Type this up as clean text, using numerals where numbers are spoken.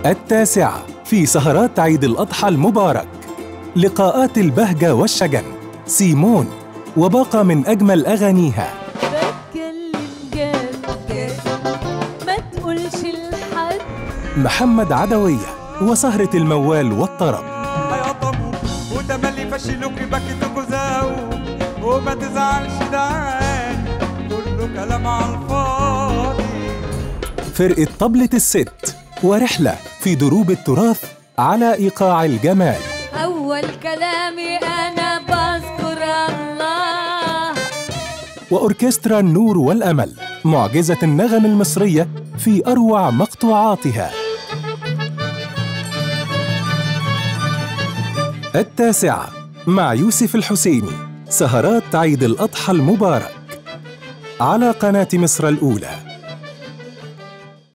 التاسعة في سهرات عيد الأضحى المبارك، لقاءات البهجة والشجن، سيمون وباقة من أجمل أغانيها. بتكلم جد ما تقولش لحد. محمد عدوية وسهرة الموال والطرب. هيقطموا وتملي فشلوك بكتوا جزاو وما تزعلش دعاني كله كلام على الفاضي. فرقة طبلة الست ورحلة في دروب التراث على إيقاع الجمال. أول كلامي أنا بذكر الله. وأوركسترا النور والأمل، معجزة النغم المصرية في أروع مقطوعاتها. التاسعة مع يوسف الحسيني، سهرات عيد الأضحى المبارك على قناة مصر الأولى.